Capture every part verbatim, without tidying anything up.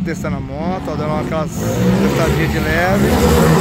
testando a moto, ó, dando aquelas testadinhas de leve.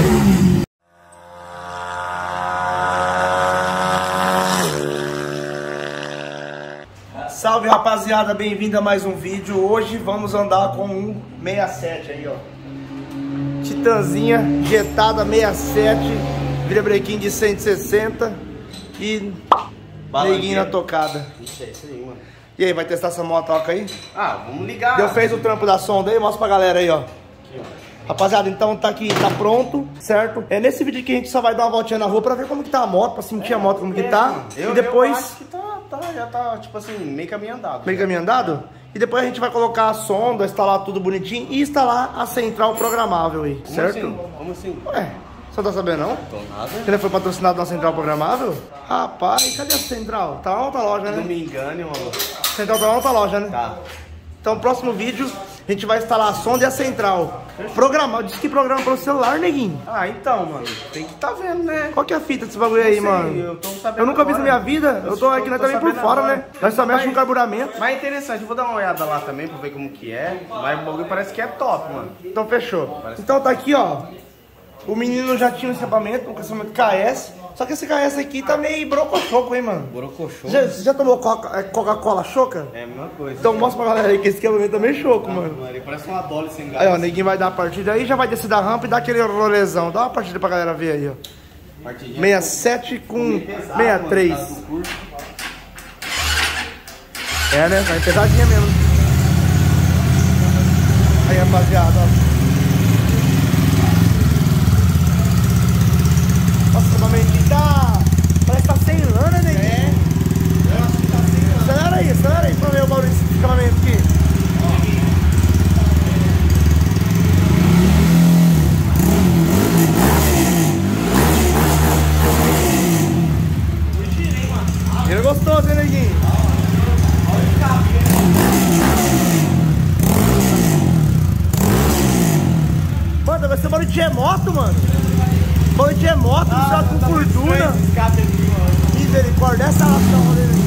Salve, rapaziada, bem-vindo a mais um vídeo. Hoje vamos andar com um sessenta e sete aí, ó. Titanzinha, jetada sessenta e sete, virabrequim de cento e sessenta e neguinho na tocada. Isso é isso aí, mano. E aí, vai testar essa motoca aí? Ah, vamos ligar. Deu, fez o trampo da sonda aí? Mostra pra galera aí, ó. Aqui, ó. Rapaziada, então tá aqui, tá pronto, certo? É nesse vídeo que a gente só vai dar uma voltinha na rua pra ver como que tá a moto, pra sentir é, a moto como que tá. Eu, e depois... eu acho que tá, tá, já tá, tipo assim, meio caminho andado. Meio caminho andado? E depois a gente vai colocar a sonda, instalar tudo bonitinho e instalar a central programável aí, Como certo? Assim? Como assim? Ué, você não tá sabendo não? Tô nada. Você não foi patrocinado na central programável? Rapaz, cadê a central? Tá na outra loja, né? Não me engane, mano. Central tá na outra loja, né? Tá. Então, no próximo vídeo, a gente vai instalar a sonda e a central. Programar, diz que programa pelo celular, neguinho. Ah, então, mano, tem que tá vendo, né? Qual que é a fita desse bagulho aí, Sei, mano? Eu, tô sabendo Eu nunca vi isso na agora. minha vida. Eu tô aqui, nós também por fora, agora. né? Nós só mexemos Mas- no carburamento. Mas é interessante, eu vou dar uma olhada lá também pra ver como que é. Mas o bagulho parece que é top, mano. Então, fechou. Então, tá aqui, ó. O menino já tinha um escapamento, um escapamento K S. Só que esse K S aqui tá meio brocochoco, hein, mano? Borocochô. Já, você já tomou Coca- é, Coca-Cola choca? É a mesma coisa. Então, mostra pra galera aí que esse escapamento tá meio choco, mano. Mano, ele parece uma Dolly sem gás. Aí, ó, neguinho vai dar a partida aí, já vai descer da rampa e dar aquele rolezão. Dá uma partida pra galera ver aí, ó. Partidinha sessenta e sete com sessenta e três. É, né? Vai pesadinha mesmo. Aí, rapaziada, ó. Nossa, o escapamentinho tá... Parece que tá sem lana, né? É. Eu acho que tá sem lana. Acelera aí, acelera aí pra ver o barulho desse escapamento aqui. Ele gostou, né, neguinho? Mano, vai ser barulho de G-moto, mano. Barulho de G-moto, ah, com fortuna. Misericórdia, essa lá pra dar um rolê aí.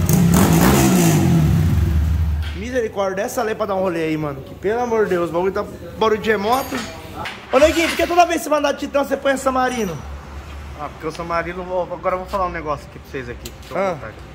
Misericórdia, dessa lei pra dar um rolê aí, mano. Que pelo amor de Deus, o bagulho tá barulho de G-moto. Ô, neguinho, por que toda vez que você mandar de Titã, você põe essa Marino? Ah, porque eu sou marido, vou, agora eu vou falar um negócio aqui pra vocês aqui. Ah.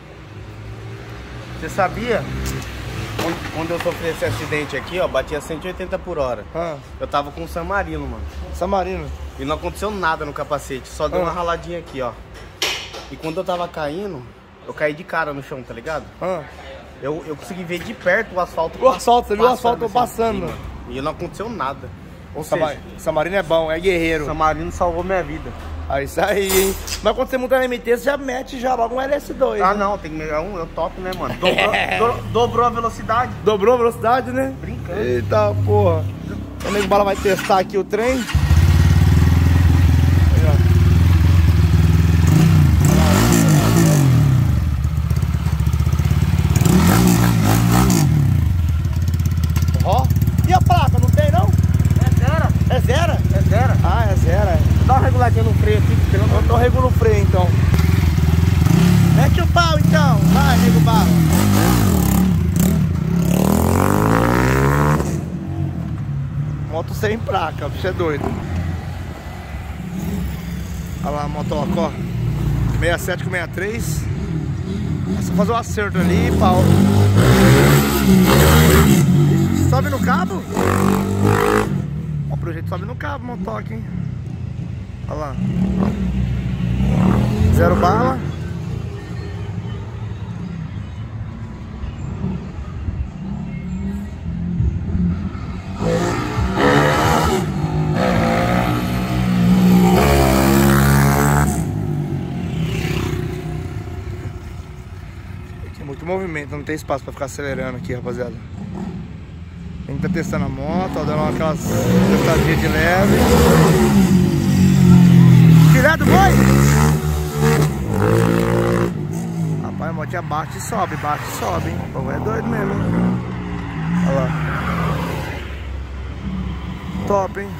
Você sabia? Quando, quando eu sofri esse acidente aqui, ó, batia cento e oitenta por hora. Ah, Eu tava com o San Marino, mano. essa Marino. E não aconteceu nada no capacete, só deu Ah. uma raladinha aqui, ó. E quando eu tava caindo, eu caí de cara no chão, tá ligado? Ah. Eu, eu consegui ver de perto o asfalto. O asfalto, você viu o passando asfalto assim, passando. mano. E não aconteceu nada. Ou Essa, seja, Ma- essa Marino é bom, é guerreiro. o San Marino salvou minha vida. Ah, isso aí, hein? Mas quando você monta na M T, você já mete já logo um L S dois. Ah, né? não, tem que melhorar um, eu top, né, mano? Dobrou, do- dobrou a velocidade. Dobrou a velocidade, né? Brincando. Eita, porra. O nego bala vai testar aqui o trem. Aí, ó. Ó. E a placa, não tem não? É zero, É zero? é zero. Ah, é zero, é. Dá uma reguladinha no freio aqui, porque não Eu tô regulando o freio, então. Mete o pau, então. Vai, nego bala. Moto sem placa, bicho é doido. Olha lá a motoca, ó. sessenta e sete com sessenta e três. É só fazer o acerto ali, pau. Sobe no cabo. Ó, pro jeito sobe no cabo, motoca, hein. Olha lá. Zero bala. Aqui é muito movimento, não tem espaço pra ficar acelerando aqui, rapaziada. A gente tá testando a moto, ó, dando aquelas testadinhas de leve. Filé do boi! Rapaz, a motinha bate e sobe, bate e sobe, hein? O bagulho é doido mesmo, hein? Olha lá. Top, hein?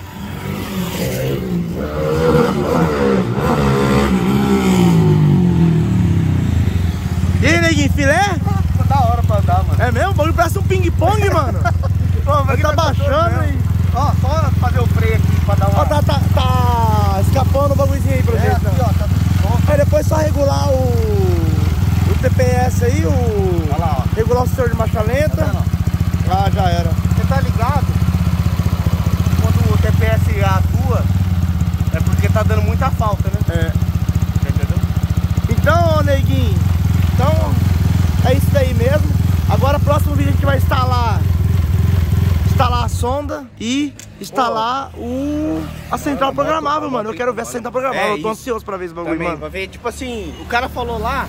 E aí, neguinho, filé? Tá da hora pra andar, mano. É mesmo? O bagulho parece um ping-pong, mano. Pô, ele tá baixando e... Ó, só fazer o freio aqui pra dar uma... Ó, tá, tá, tá escapando o bagulhozinho aí pra É, gente, aqui, né? ó, tá tudo bom. Aí depois só regular o... o T P S aí, o... Olha lá, ó. regular o sensor de marcha lenta. Tá vendo, ó? Ah, já era. Você tá ligado? Quando o T P S atua, é porque tá dando muita falta, né? É. Entendeu? Então, neguinho, então é isso daí mesmo. Agora, próximo vídeo a gente vai instalar instalar a sonda e instalar o a central programável, mano. Eu quero ver a central programável. É, eu tô isso. ansioso pra ver esse bagulho, Também, mano. pra ver, tipo assim, o cara falou lá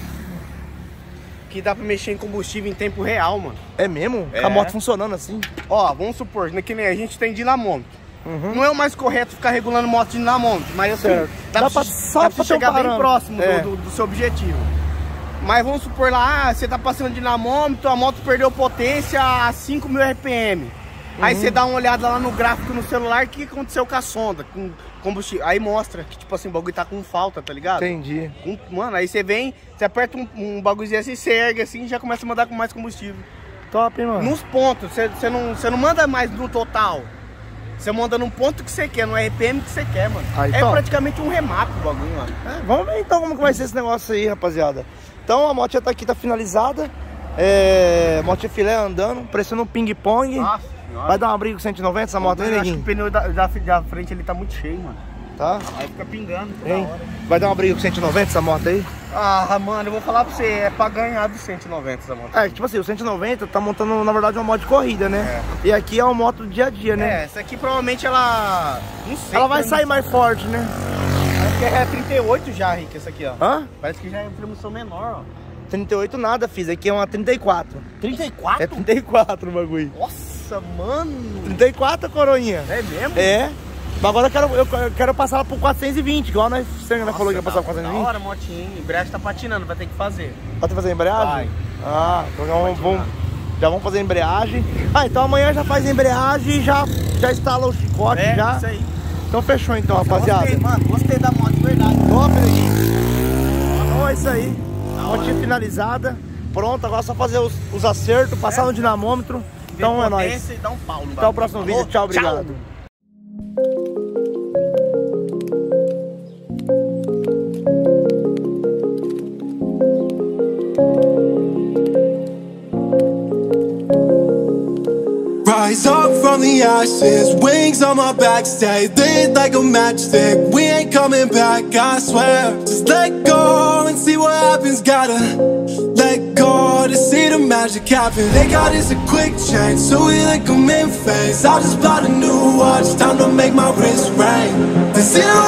que dá pra mexer em combustível em tempo real, mano. É mesmo? É. Com a moto funcionando assim? Ó, vamos supor, né, que nem a gente tem dinamômetro. Uhum. Não é o mais correto ficar regulando moto de dinamômetro, mas assim, Certo. dá, Dá pra, pra- só dá pra pra ter um chegar bem parâmetro. próximo É. do, do- do seu objetivo. Mas vamos supor lá, ah, você tá passando de dinamômetro, a moto perdeu potência a cinco mil R P M. Aí Uhum. você dá uma olhada lá no gráfico no celular, o que aconteceu com a sonda, com combustível. Aí mostra que, tipo assim, o bagulho tá com falta, tá ligado? Entendi. Com- Mano, aí você vem, você aperta um, um bagulhozinho assim, você ergue assim e já começa a mandar com mais combustível. Top, hein, mano? Nos pontos, você, você, não, você não manda mais no total. Você manda num ponto que você quer, no R P M que você quer, mano. Aí, é top. praticamente um remap o bagulho, mano. É, vamos ver então como que vai ser esse negócio aí, rapaziada. Então a moto já tá aqui, tá finalizada. É, moto filé andando, parecendo um ping-pong. Nossa senhora. Vai dar uma briga com cento e noventa essa moto aí, Eu acho que o neguinho? pneu da, da, da frente ele tá muito cheio, mano. Tá? Aí fica pingando toda Hein? hora. Vai dar uma briga com cento e noventa essa moto aí? Ah, mano, eu vou falar pra você, é pra ganhar do cento e noventa essa moto. É, tipo assim, o cento e noventa tá montando, na verdade, uma moto de corrida, né? E aqui é uma moto do dia a dia, né? É, essa aqui provavelmente ela... Não sei. Ela vai né? sair mais forte, né? Acho que é trinta e oito já, Rick, essa aqui, ó. Hã? Parece que já é transmissão menor, ó. trinta e oito nada, fiz. Aqui é uma trinta e quatro. trinta e quatro? É trinta e quatro o bagulho. Nossa, mano. trinta e quatro, coroinha. É mesmo? É. Mas agora eu quero, eu quero passar ela pro quatrocentos e vinte, igual nós, você ainda falou que ia passar pro Da quatrocentos e vinte. hora, motinha. Embreagem tá patinando, vai ter que fazer. Pode fazer embreagem? Vai. Ah, então já vamos, vamos- já vamos fazer embreagem. Ah, então amanhã já faz embreagem e já, já instala o chicote É, já. isso aí. Então fechou então, rapaziada. Gostei, mano. Gostei da moto, de verdade. Top, neguinho. Então é isso aí. Motinha finalizada. Pronto, agora é só fazer os, os acertos, passar É. no dinamômetro. Então é nóis. Potência e dá um pau no Até o bagulho. próximo Falou? vídeo. Tchau, obrigado. Rise up from the ashes, wings on my back, stay lit like a matchstick. We ain't coming back, I swear. Just let go and see what happens. Gotta let go to see the magic happen. They got us a quick change, so we like them in phase. I'll just buy a new watch, time to make my wrist ring. The zero